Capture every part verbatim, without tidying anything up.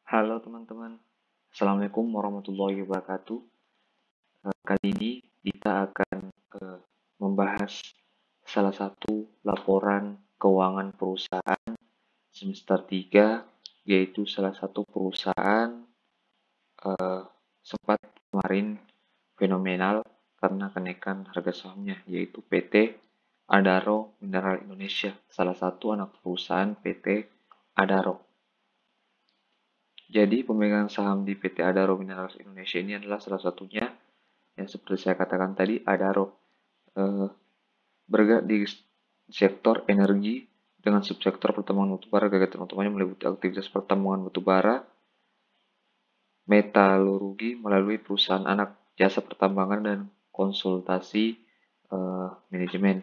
Halo teman-teman, Assalamualaikum warahmatullahi wabarakatuh. Eh, Kali ini kita akan eh, membahas salah satu laporan keuangan perusahaan semester tiga, yaitu salah satu perusahaan eh, sempat kemarin fenomenal karena kenaikan harga sahamnya, yaitu P T Adaro Mineral Indonesia, salah satu anak perusahaan P T Adaro. Jadi pemegang saham di P T Adaro Minerals Indonesia ini adalah salah satunya yang seperti saya katakan tadi, Adaro eh, bergerak di sektor energi dengan subsektor pertambangan batubara. Kegiatan utamanya meliputi aktivitas pertambangan batubara, metalurgi melalui perusahaan anak, jasa pertambangan, dan konsultasi eh, manajemen.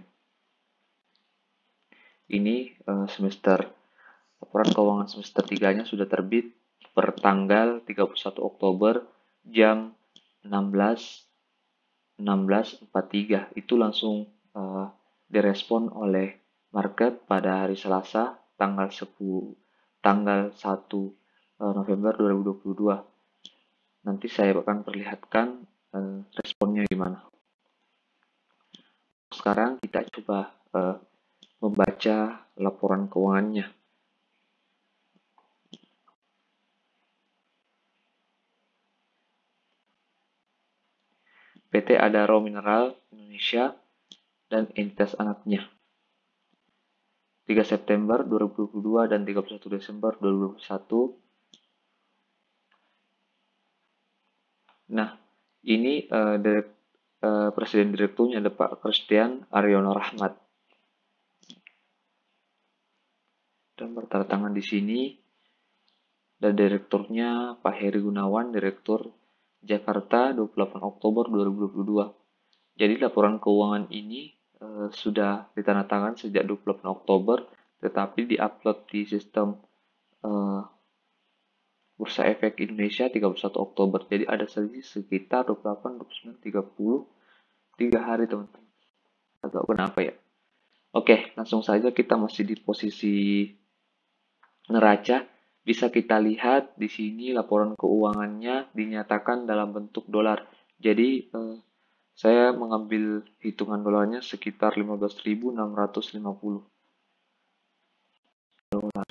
Ini eh, semester laporan keuangan semester tiga-nya sudah terbit per tanggal tiga puluh satu Oktober jam enam belas empat puluh tiga. Itu langsung uh, direspon oleh market pada hari Selasa tanggal sepuluh tanggal satu November dua ribu dua puluh dua. Nanti saya akan perlihatkan uh, responnya gimana. Sekarang kita coba uh, membaca laporan keuangannya. P T Adaro Mineral Indonesia dan entitas anaknya. tiga September dua ribu dua puluh dua dan tiga puluh satu Desember dua ribu dua puluh satu. Nah, ini uh, direkt, uh, Presiden Direkturnya ada Pak Christian Aryono Rahmat. Dan bertanda tangan di sini. Dan Direkturnya Pak Heri Gunawan, Direktur Jakarta dua puluh delapan Oktober dua ribu dua puluh dua. Jadi laporan keuangan ini uh, sudah ditandatangan sejak dua puluh delapan Oktober, tetapi diupload di sistem uh, Bursa Efek Indonesia tiga puluh satu Oktober. Jadi ada sekitar dua puluh delapan, dua puluh sembilan, tiga puluh tiga hari teman-teman. Agak kenapa ya? Oke, langsung saja kita masih di posisi neraca. Bisa kita lihat di sini laporan keuangannya dinyatakan dalam bentuk dolar. Jadi eh, saya mengambil hitungan dolarnya sekitar lima belas ribu enam ratus lima puluh dolar.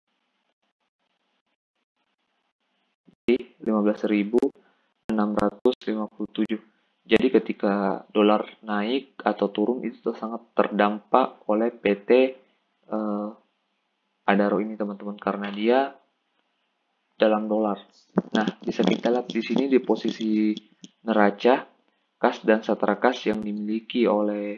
Jadi lima belas ribu enam ratus lima puluh tujuh. Jadi ketika dolar naik atau turun itu sangat terdampak oleh P T eh, Adaro ini teman-teman, karena dia dalam dolar. Nah, bisa kita lihat di sini di posisi neraca, kas dan satra kas yang dimiliki oleh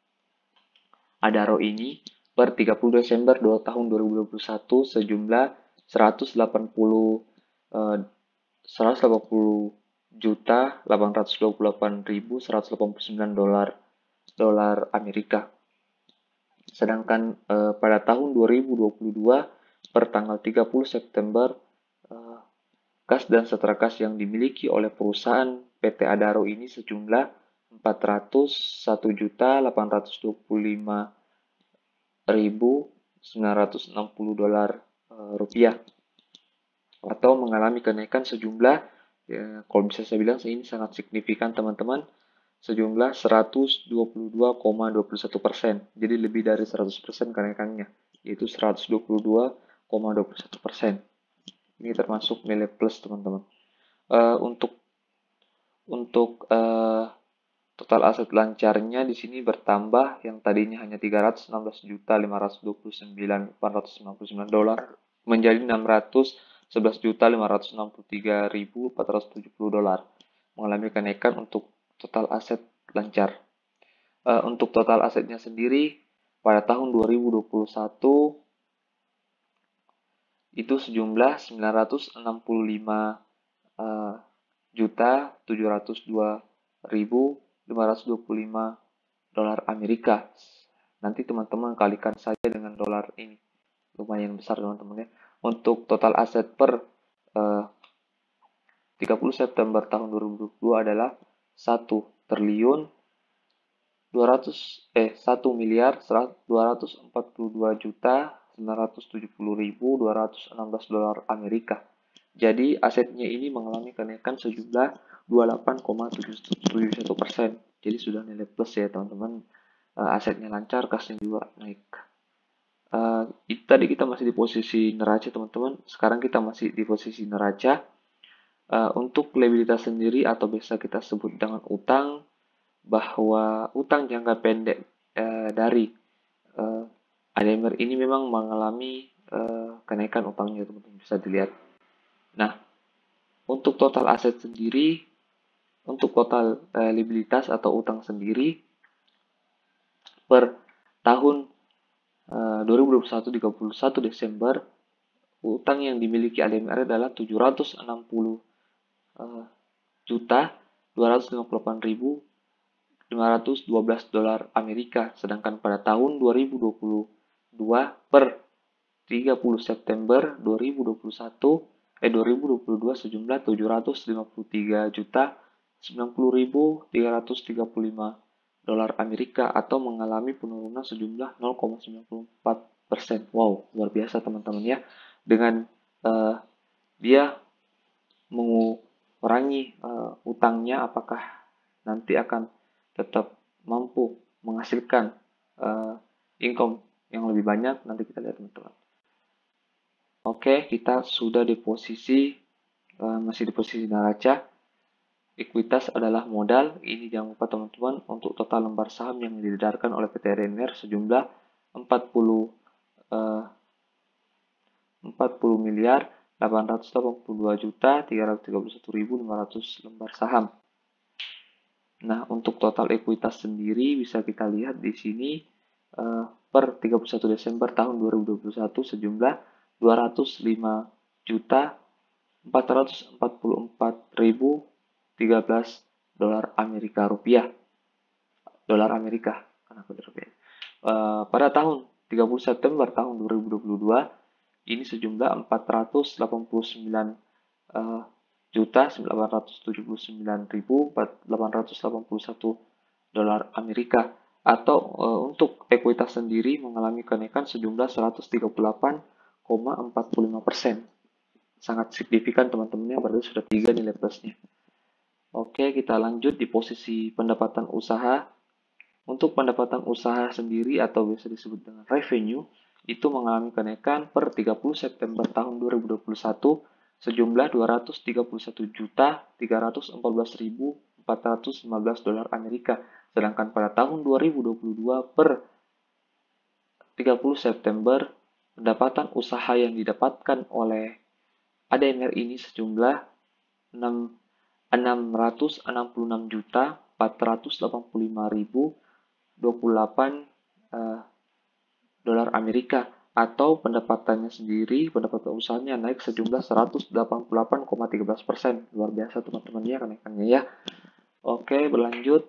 Adaro ini per tiga puluh Desember tahun dua ribu dua puluh satu sejumlah seratus delapan puluh eh, seratus delapan puluh juta delapan ratus dua puluh delapan ribu seratus delapan puluh sembilan dolar dolar Amerika. Sedangkan eh, pada tahun dua ribu dua puluh dua per tanggal tiga puluh September eh, kas dan satra kas yang dimiliki oleh perusahaan P T Adaro ini sejumlah empat ratus satu juta delapan ratus dua puluh lima ribu sembilan ratus enam puluh dolar uh, rupiah, atau mengalami kenaikan sejumlah, ya, kalau bisa saya bilang ini sangat signifikan teman-teman, sejumlah seratus dua puluh dua koma dua puluh satu persen. Jadi lebih dari seratus persen kenaikannya, yaitu seratus dua puluh dua koma dua puluh satu persen. Ini termasuk nilai plus teman-teman. Uh, untuk untuk uh, total aset lancarnya di sini bertambah, yang tadinya hanya tiga ratus enam belas juta lima ratus dua puluh sembilan ribu empat ratus sembilan puluh sembilan dolar menjadi enam ratus sebelas juta lima ratus enam puluh tiga ribu empat ratus tujuh puluh dolar, mengalami kenaikan untuk total aset lancar. Uh, untuk total asetnya sendiri pada tahun dua ribu dua puluh satu itu sejumlah sembilan ratus enam puluh lima juta tujuh ratus dua ribu lima ratus dua puluh lima dolar Amerika. Nanti teman-teman kalikan saja dengan dolar ini. Lumayan besar teman-teman ya. Untuk total aset per uh, tiga puluh September tahun dua ribu dua puluh dua adalah satu triliun dua ratus eh satu miliar dua ratus empat puluh dua juta sembilan ratus tujuh puluh ribu dua ratus enam belas dolar Amerika. Jadi asetnya ini mengalami kenaikan sejumlah dua puluh delapan koma tujuh satu persen. Jadi sudah nilai plus ya teman-teman. Uh, asetnya lancar, kasnya juga naik. Uh, itu tadi kita masih di posisi neraca teman-teman. Sekarang kita masih di posisi neraca. Uh, untuk liabilitas sendiri atau biasa kita sebut dengan utang, bahwa utang jangka pendek uh, dari uh, A D M R ini memang mengalami uh, kenaikan utangnya teman-teman, bisa dilihat. Nah, untuk total aset sendiri, untuk total uh, liabilitas atau utang sendiri per tahun uh, dua ribu dua puluh satu tiga puluh satu Desember, utang yang dimiliki A D M R adalah tujuh ratus enam puluh uh, juta dua ratus lima puluh delapan ribu lima ratus dua belas dolar Amerika, sedangkan pada tahun dua ribu dua puluh dua per tiga puluh September dua ribu dua puluh satu eh dua ribu dua puluh dua sejumlah tujuh ratus lima puluh tiga juta sembilan puluh ribu tiga ratus tiga puluh lima dolar Amerika atau mengalami penurunan sejumlah nol koma sembilan empat persen. Wow, luar biasa teman-teman ya. Dengan uh, dia mengurangi uh, utangnya, apakah nanti akan tetap mampu menghasilkan uh, income yang lebih banyak, nanti kita lihat teman-teman. Oke, kita sudah di posisi uh, masih di posisi neraca. Ekuitas adalah modal. Ini jangan lupa teman-teman, untuk total lembar saham yang diedarkan oleh P T R I N R sejumlah empat puluh uh, empat puluh miliar delapan ratus delapan puluh dua juta tiga ratus tiga puluh satu ribu lima ratus lembar saham. Nah, untuk total ekuitas sendiri bisa kita lihat di sini uh, per tiga puluh satu Desember tahun dua ribu dua puluh satu sejumlah dua ratus lima juta empat ratus empat puluh empat ribu tiga belas dolar Amerika rupiah. Dolar Amerika, karena rupiah. Uh, pada tahun tiga puluh September tahun dua ribu dua puluh dua ini sejumlah empat ratus delapan puluh sembilan uh, juta sembilan ratus tujuh puluh sembilan ribu delapan ratus delapan puluh satu dolar Amerika, atau uh, untuk ekuitas sendiri mengalami kenaikan sejumlah seratus tiga puluh delapan koma empat puluh lima persen. Sangat signifikan teman-temannya, berarti sudah tiga nilai plusnya. Oke, kita lanjut di posisi pendapatan usaha. Untuk pendapatan usaha sendiri atau biasa disebut dengan revenue, itu mengalami kenaikan per tiga puluh September tahun dua ribu dua puluh satu sejumlah dua ratus tiga puluh satu juta tiga ratus empat belas ribu empat ratus lima belas dolar Amerika. Sedangkan pada tahun dua ribu dua puluh dua per tiga puluh September, pendapatan usaha yang didapatkan oleh A D M R ini sejumlah enam ratus enam puluh enam juta empat ratus delapan puluh lima ribu dua puluh delapan uh, dolar Amerika, atau pendapatannya sendiri, pendapatan usahanya naik sejumlah seratus delapan puluh delapan koma satu tiga persen. Luar biasa teman-teman ya kenaikannya ya. Oke, berlanjut.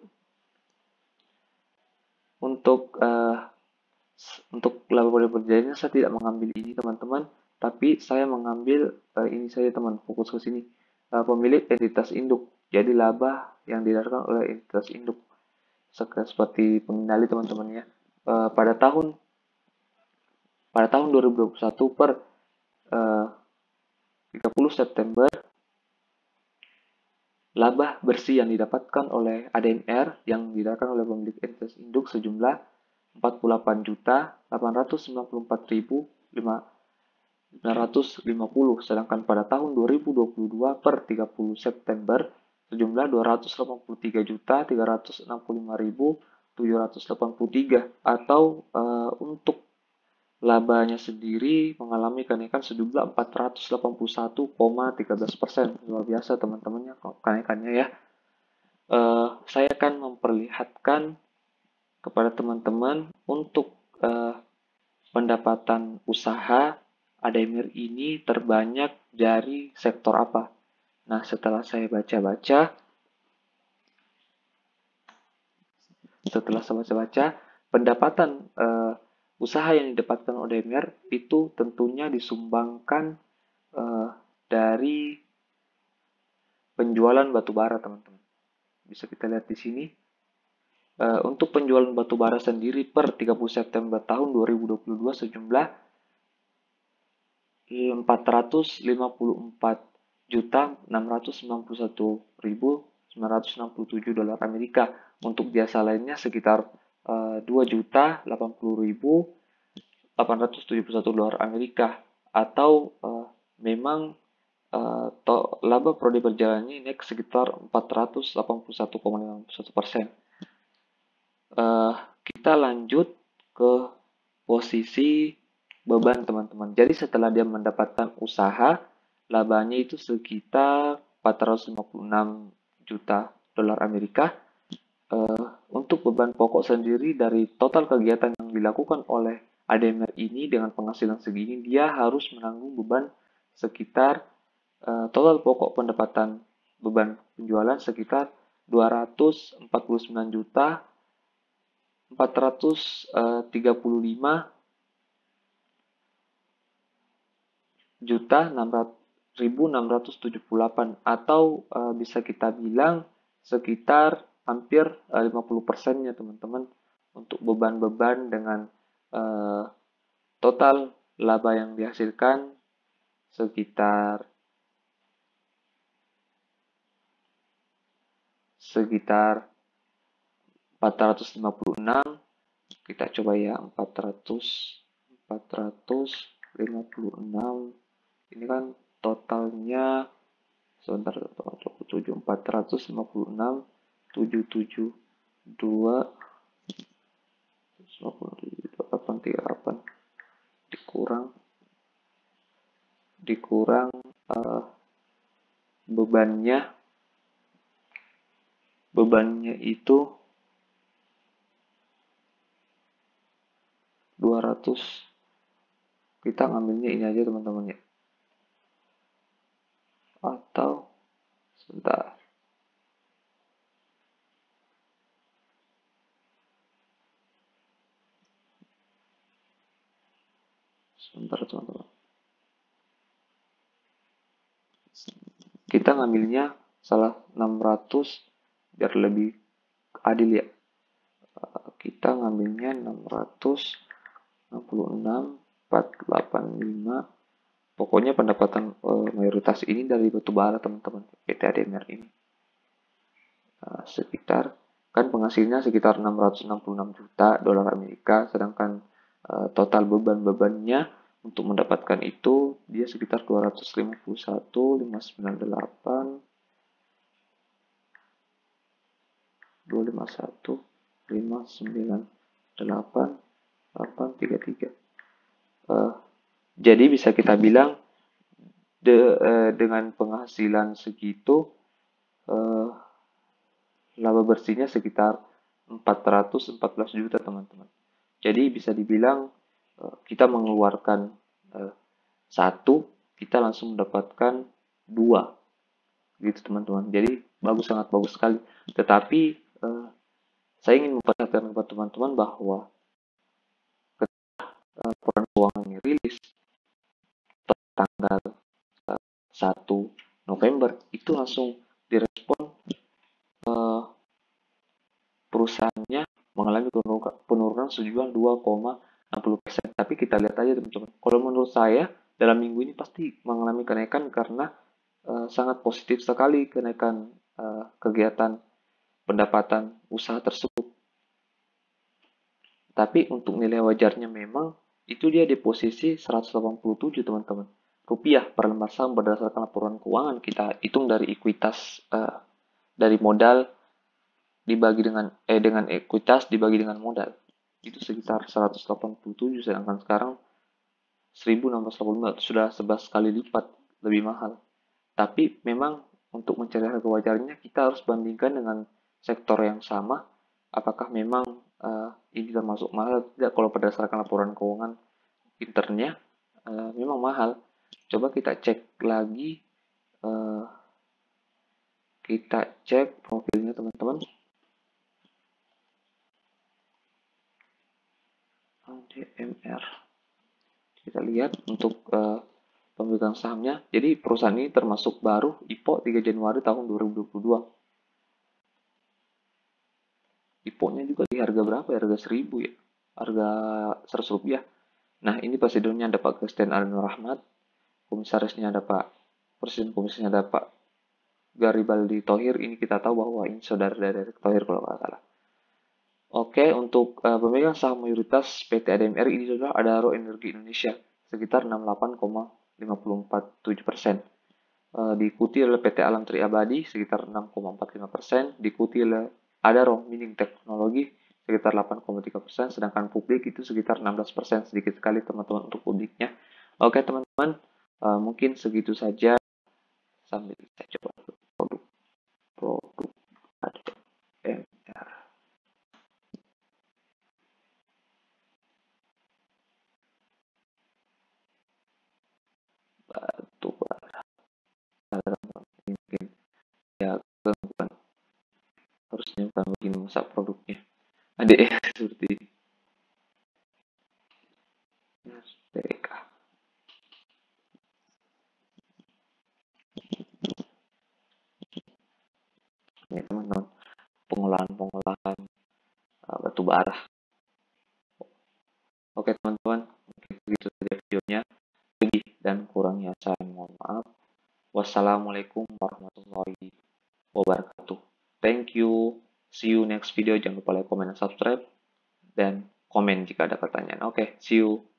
Untuk uh, untuk laba berjalannya saya tidak mengambil ini teman-teman, tapi saya mengambil uh, ini saja teman, fokus ke sini. Uh, pemilik entitas induk. Jadi laba yang didapatkan oleh entitas induk. Seperti pengendali teman-teman ya. Uh, pada tahun pada tahun dua ribu dua puluh satu per uh, tiga puluh September, laba bersih yang didapatkan oleh A D M R yang didapatkan oleh pemilik entitas induk sejumlah empat puluh delapan juta delapan ratus sembilan puluh empat ribu lima ratus lima puluh, sedangkan pada tahun dua ribu dua puluh dua per tiga puluh September sejumlah dua ratus delapan puluh tiga juta tiga ratus enam puluh lima ribu tujuh ratus delapan puluh tiga, atau uh, untuk labanya sendiri mengalami kenaikan sejumlah empat ratus delapan puluh satu koma satu tiga persen. Luar biasa teman-temannya kenaikannya ya. Uh, saya akan memperlihatkan kepada teman-teman untuk uh, pendapatan usaha A D M R ini terbanyak dari sektor apa. Nah, setelah saya baca-baca, setelah saya baca-baca, pendapatan uh, usaha yang didapatkan O D M R itu tentunya disumbangkan uh, dari penjualan batu bara, teman-teman. Bisa kita lihat di sini. Uh, untuk penjualan batu bara sendiri per tiga puluh September tahun dua ribu dua puluh dua sejumlah empat ratus lima puluh empat juta enam ratus sembilan puluh satu ribu sembilan ratus enam puluh tujuh dolar Amerika. Untuk jasa lainnya sekitar uh, dua juta delapan puluh ribu delapan ratus tujuh puluh satu dolar Amerika, atau uh, memang uh, to, laba prodi berjalannya naik sekitar empat ratus delapan puluh satu koma lima satu persen. Uh, kita lanjut ke posisi beban teman-teman. Jadi setelah dia mendapatkan usaha, labanya itu sekitar empat ratus lima puluh enam juta dolar Amerika. Uh, untuk beban pokok sendiri dari total kegiatan yang dilakukan oleh A D M R ini dengan penghasilan segini, dia harus menanggung beban sekitar uh, total pokok pendapatan beban penjualan sekitar dua ratus empat puluh sembilan juta empat ratus tiga puluh lima juta ribu enam ratus tujuh puluh delapan, atau uh, bisa kita bilang sekitar hampir uh, lima puluh persennya teman-teman untuk beban-beban dengan uh, total laba yang dihasilkan sekitar sekitar empat ratus lima puluh enam. Kita coba ya, empat ratus empat ratus lima puluh enam ini kan totalnya sebentar, tujuh empat ratus lima puluh enam tujuh tujuh dua delapan tiga delapan dikurang dikurang uh, bebannya bebannya itu dua ratus. Kita ngambilnya ini aja teman-teman ya, atau sebentar, sebentar teman-teman, kita ngambilnya salah enam ratus biar lebih adil ya. Kita ngambilnya enam ratus enam puluh enam empat ratus delapan puluh lima. Pokoknya pendapatan uh, mayoritas ini dari batu bara teman-teman, P T A D M R ini. Uh, sekitar kan penghasilnya sekitar enam ratus enam puluh enam juta dolar Amerika, sedangkan uh, total beban-bebannya untuk mendapatkan itu dia sekitar dua ratus lima puluh satu ribu lima ratus sembilan puluh delapan dua ratus lima puluh satu ribu lima ratus sembilan puluh delapan delapan tiga tiga. Uh, jadi bisa kita bilang de, uh, dengan penghasilan segitu uh, laba bersihnya sekitar empat ratus empat belas juta teman-teman. Jadi bisa dibilang uh, kita mengeluarkan uh, satu, kita langsung mendapatkan dua, gitu teman-teman. Jadi bagus, sangat bagus sekali. Tetapi uh, saya ingin memperhatikan kepada teman-teman bahwa laporan keuangan ini rilis tanggal satu November, itu langsung direspon uh, perusahaannya mengalami penurunan sejumlah dua koma enam puluh persen. Tapi kita lihat aja teman-teman, kalau menurut saya dalam minggu ini pasti mengalami kenaikan karena uh, sangat positif sekali kenaikan uh, kegiatan pendapatan usaha tersebut. Tapi untuk nilai wajarnya memang itu dia di posisi seratus delapan puluh tujuh teman-teman, rupiah per lembar saham berdasarkan laporan keuangan kita hitung dari ekuitas uh, dari modal dibagi dengan eh dengan ekuitas dibagi dengan modal itu sekitar seratus delapan puluh tujuh, sedangkan sekarang seribu enam ratus delapan puluh lima, sudah sebelas kali lipat lebih mahal. Tapi memang untuk mencari harga wajarnya kita harus bandingkan dengan sektor yang sama, apakah memang uh, ini termasuk mahal tidak. Kalau berdasarkan laporan keuangan internnya uh, memang mahal. Coba kita cek lagi, uh, kita cek profilnya teman-teman. A D M R, kita lihat untuk uh, pemegang sahamnya. Jadi perusahaan ini termasuk baru, I P O tiga Januari tahun dua ribu dua puluh dua. I P O-nya juga di harga berapa ya? Harga seribu ya, harga seratus rupiah. Nah, ini presidennya ada Pak Christian Allen Rahmat, komisarisnya ada Pak Presiden Komisinya ada Pak Garibaldi Thohir. Ini kita tahu bahwa ini saudara dari Erick Thohir kalau nggak salah. Oke, untuk uh, pemegang saham mayoritas P T A D M R ini adalah Adaro Energi Indonesia sekitar enam puluh delapan koma lima empat tujuh persen. Uh, diikuti oleh P T Alam Tri Abadi sekitar enam koma empat lima persen, diikuti oleh Adaro Mining Teknologi sekitar delapan koma tiga persen, sedangkan publik itu sekitar enam belas persen, sedikit sekali teman-teman untuk publiknya. Oke teman-teman, uh, mungkin segitu saja. Sambil saya coba produk produk A D M R. Batu bara. Mungkin ya gangguan, harusnya bukan begini masak produknya. Adik ya seperti S P K. Ini teman-teman, pengolahan-pengolahan uh, batu bara. Oke teman-teman, mungkin begitu saja videonya. Lebih dan kurangnya saya mohon maaf. Wassalamualaikum warahmatullahi wabarakatuh. Thank you. See you next video. Jangan lupa like, comment, dan subscribe. Dan komen jika ada pertanyaan. Oke, see you.